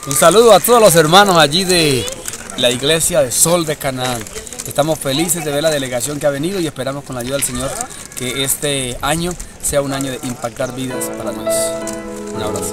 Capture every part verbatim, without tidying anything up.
Un saludo a todos los hermanos allí de la iglesia de Sol de Canaán. Estamos felices de ver la delegación que ha venido y esperamos con la ayuda del Señor que este año sea un año de impactar vidas para Dios. Un abrazo.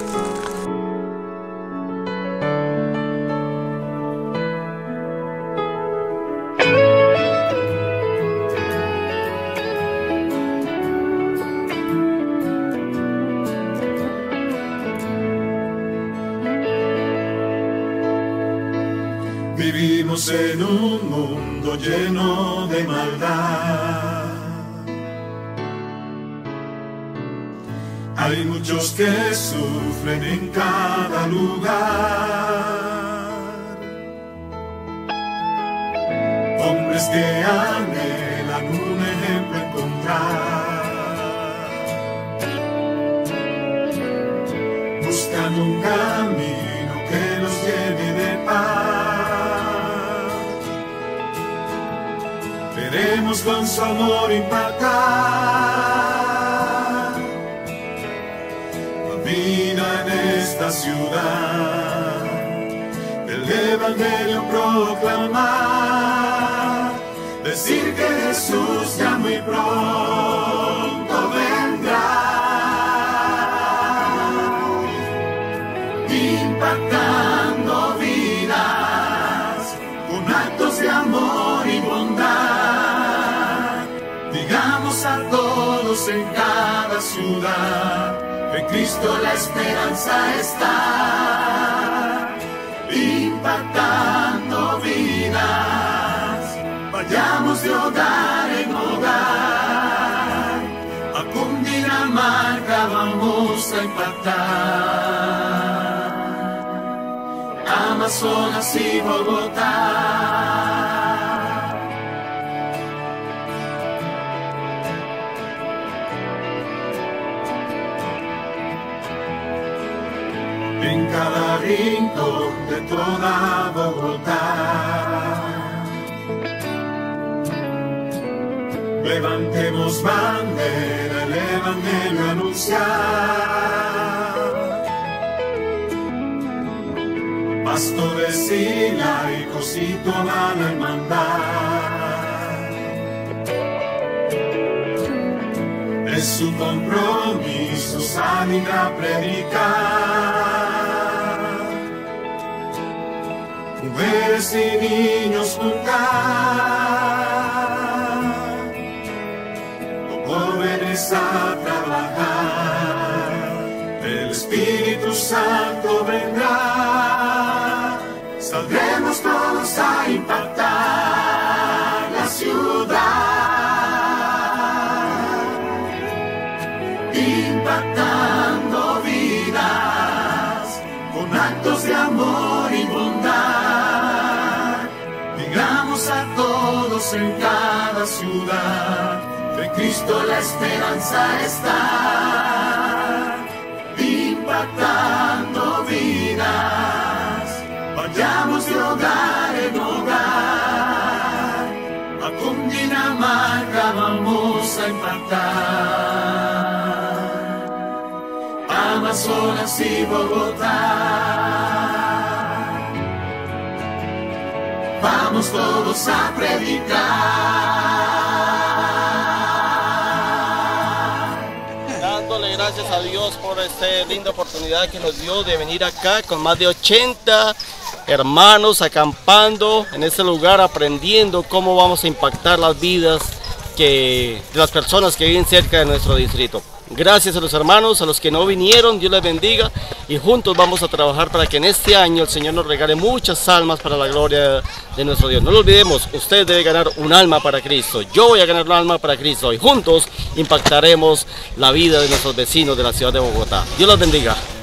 Vivimos en un mundo lleno de maldad. Hay muchos que sufren en cada lugar. Hombres que anhelan un ejemplo encontrar. Buscan un camino que los llene de paz. Queremos con su amor impactar la vida en esta ciudad, el evangelio proclamar, decir que Jesús ya muy pronto vendrá, impactando vidas con actos de amor y bondad. Digamos a todos en cada ciudad, en Cristo la esperanza está, impactando vidas. Vayamos de hogar en hogar, a Cundinamarca vamos a impactar, Amazonas y Bogotá. En cada rincón de toda Bogotá, levantemos bandera, el evangelio anunciar. Pastores y laicos y toda la hermandad, es su compromiso salir a predicar. Mujeres y niños juntar, con jóvenes a trabajar, el Espíritu Santo vendrá, saldremos todos a impactar la ciudad, impactando vidas con actos de amor y bondad. Digamos a todos en cada ciudad, de Cristo la esperanza está, impactando vidas. Vayamos de hogar en hogar, a Cundinamarca vamos a impactar, Amazonas y Bogotá. Vamos todos a predicar. Dándole gracias a Dios por esta linda oportunidad que nos dio de venir acá con más de ochenta hermanos acampando en este lugar, aprendiendo cómo vamos a impactar las vidas que, de las personas que viven cerca de nuestro distrito. Gracias a los hermanos, a los que no vinieron, Dios les bendiga, y juntos vamos a trabajar para que en este año el Señor nos regale muchas almas para la gloria de nuestro Dios. No lo olvidemos, usted debe ganar un alma para Cristo, yo voy a ganar un alma para Cristo, y juntos impactaremos la vida de nuestros vecinos de la ciudad de Bogotá. Dios los bendiga.